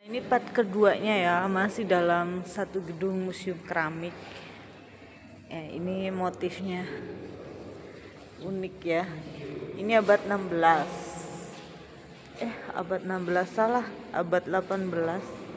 Ini part keduanya ya, masih dalam satu gedung museum keramik. Ini motifnya unik ya. Ini abad 16. Abad 16 salah, abad 18.